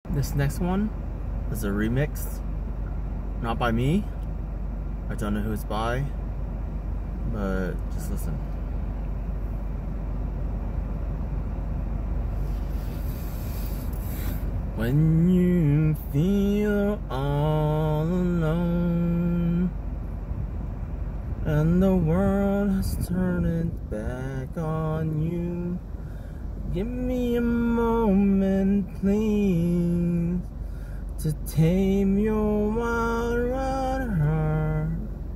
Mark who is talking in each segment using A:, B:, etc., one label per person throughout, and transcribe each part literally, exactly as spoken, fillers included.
A: This next one is a remix, not by me. I don't know who it's by, but just listen. When you feel all alone and the world has turned its back on you, give me a moment, please, to tame your wild ride heart.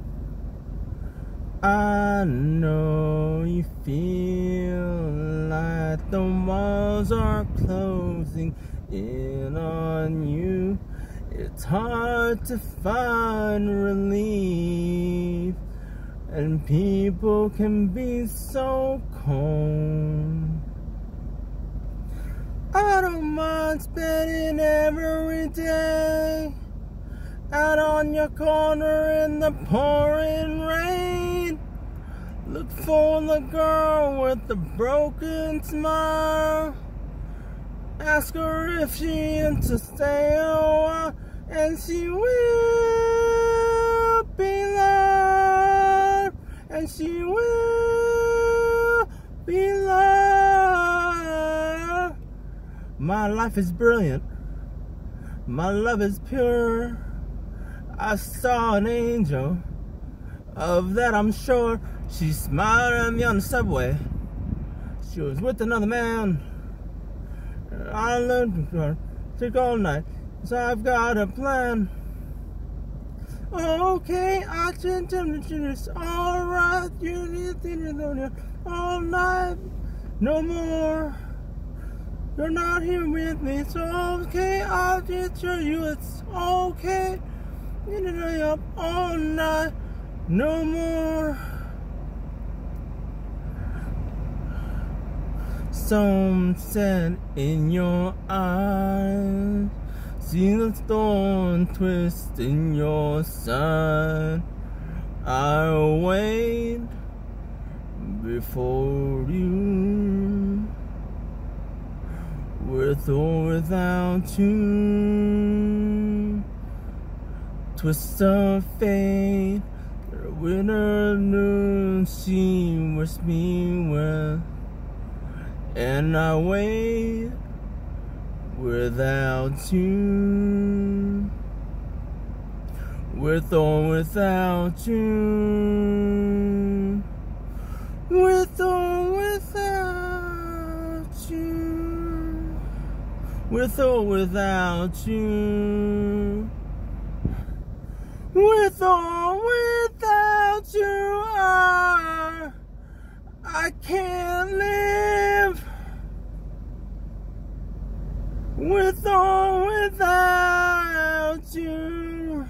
A: I know you feel like the walls are closing in on you. It's hard to find relief, and people can be so cold. I don't mind spending every day out on your corner in the pouring rain. Look for the girl with the broken smile. Ask her if she into stay a while, and she will be loved, and she will be loved. My life is brilliant, my love is pure. I saw an angel, of that I'm sure. She smiled at me on the subway. She was with another man. I learned to take all night, so I've got a plan. Okay, I can tell you it's alright. You need to all night, no more. You're not here with me, it's okay. I'll just tell you it's okay. You need to stay up all night, no more. Sunset in your eyes, see the storm twist in your side. I'll wait before you, with or without you. Twist of fate, the winter noon, she wished me well. And I wait without you, with or without you, with or without you, with or without you, with or without you. I, I can't live. With or without you.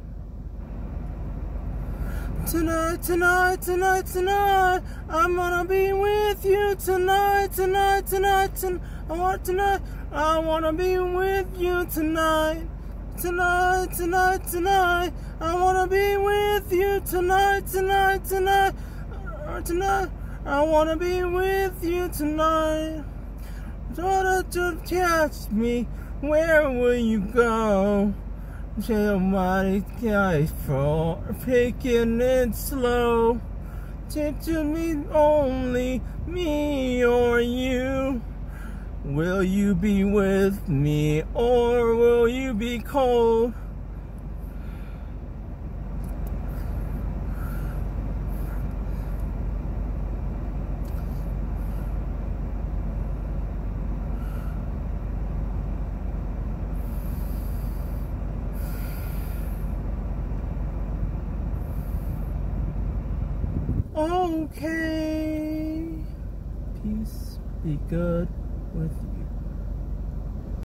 A: Tonight, tonight, tonight, tonight, I'm gonna be with you tonight, tonight, tonight, tonight. I want tonight, I wanna be with you tonight. Tonight, tonight, tonight, I wanna be with you tonight, tonight, tonight, tonight. I wanna be with you tonight. Don't to catch me, where will you go? Tell my guy for picking it slow. Take to me only, me or you. Will you be with me, or will you be cold? Okay, peace be good with you.